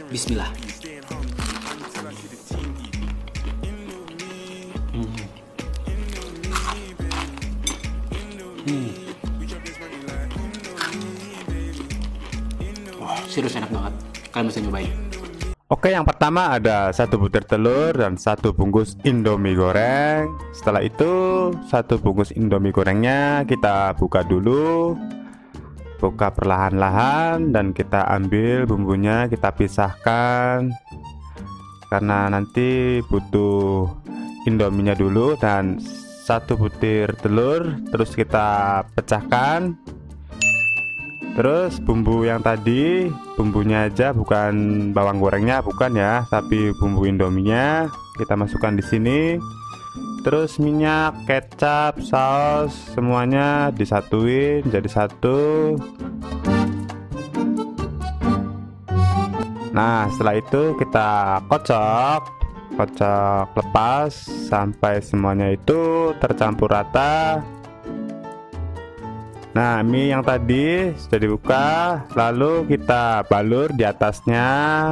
Bismillah. Wah, serius enak banget. Kalian bisa nyobain. Oke, yang pertama ada 1 butir telur dan 1 bungkus Indomie goreng. Setelah itu 1 bungkus Indomie gorengnya kita buka dulu. Buka perlahan-lahan dan kita ambil bumbunya, kita pisahkan. Karena nanti butuh Indominya dulu dan 1 butir telur, terus kita pecahkan. Terus bumbu yang tadi, bumbunya aja, bukan bawang gorengnya, bukan ya, tapi bumbu Indominya kita masukkan di sini. Terus minyak, kecap, saus, semuanya disatuin jadi satu. Nah, setelah itu kita kocok lepas sampai semuanya itu tercampur rata. Nah, mie yang tadi sudah dibuka, lalu kita balur di atasnya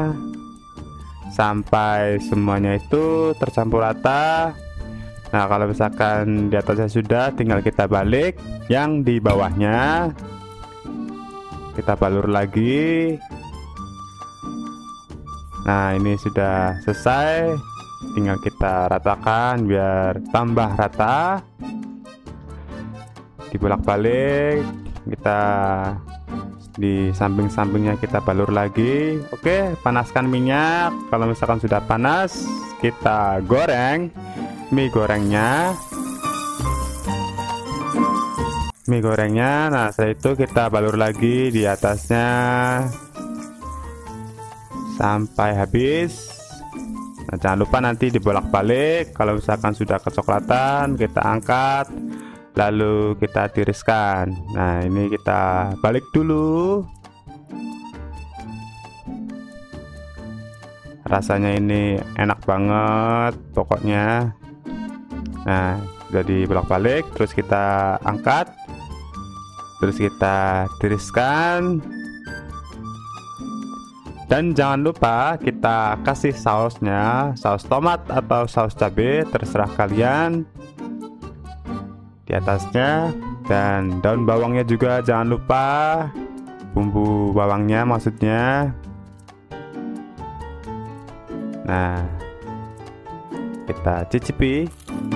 sampai semuanya itu tercampur rata. Nah, kalau misalkan di atasnya sudah, tinggal kita balik. Yang di bawahnya kita balur lagi. Nah, ini sudah selesai, tinggal kita ratakan biar tambah rata. Dibolak-balik, kita di samping-sampingnya kita balur lagi. Oke, panaskan minyak. Kalau misalkan sudah panas, kita goreng mie gorengnya. Nah, setelah itu kita balur lagi di atasnya sampai habis. Nah, jangan lupa nanti dibolak-balik. Kalau misalkan sudah kecoklatan, kita angkat, lalu kita tiriskan. Nah, ini kita balik dulu. Rasanya ini enak banget pokoknya. Nah, jadi bolak-balik, terus kita angkat, terus kita tiriskan. Dan jangan lupa kita kasih sausnya, saus tomat atau saus cabai, terserah kalian, di atasnya. Dan daun bawangnya juga jangan lupa, bumbu bawangnya maksudnya. Nah, kita cicipi.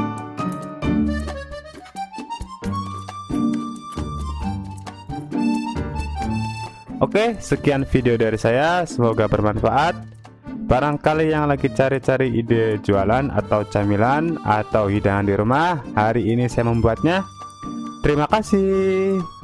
Oke, sekian video dari saya, semoga bermanfaat. Barangkali yang lagi cari-cari ide jualan atau camilan atau hidangan di rumah, hari ini saya membuatnya. Terima kasih.